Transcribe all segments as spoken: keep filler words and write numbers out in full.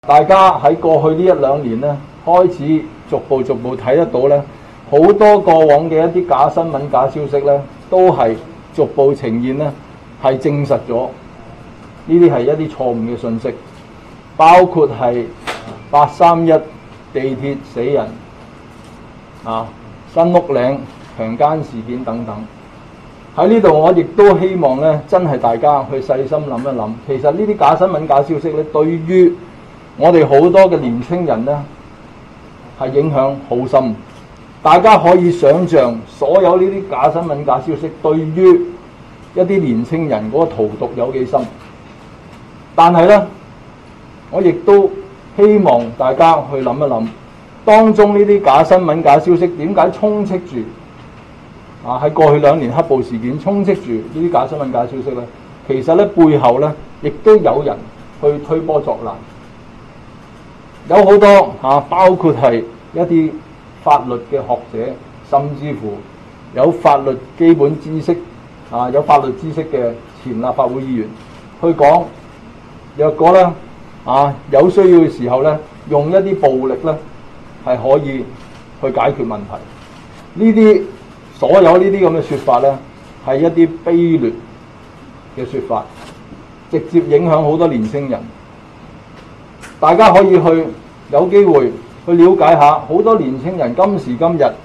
大家喺過去呢一兩年咧，開始逐步逐步睇得到咧，好多過往嘅一啲假新聞、假消息咧，都係逐步呈現咧，係證實咗呢啲係一啲錯誤嘅信息，包括係八三一地鐵死人啊、新屋嶺強姦事件等等。喺呢度我亦都希望咧，真係大家去細心諗一諗，其實呢啲假新聞、假消息咧，對於我哋好多嘅年輕人咧，係影響好深。大家可以想像，所有呢啲假新聞、假消息對於一啲年輕人嗰個荼毒有幾深。但係咧，我亦都希望大家去諗一諗，當中呢啲假新聞、假消息點解充斥住啊？喺過去兩年黑暴事件充斥住呢啲假新聞、假消息咧，其實咧背後咧，亦都有人去推波助瀾。有好多啊，包括係一啲法律嘅學者，甚至乎有法律基本知識啊，有法律知識嘅前立法會議員去講，若果咧啊有需要嘅時候咧，用一啲暴力咧係可以去解決問題。呢啲所有呢啲咁嘅説法咧，係一啲卑劣嘅説法，直接影響好多年輕人。大家可以去有機會去了解下，好多年輕人今時今日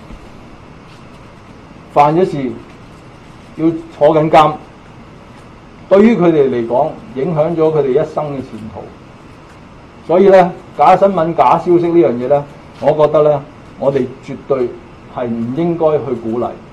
犯咗事要坐緊監，對於佢哋嚟講，影響咗佢哋一生嘅前途。所以咧，假新聞、假消息呢樣嘢咧，我覺得咧，我哋絕對係唔應該去鼓勵。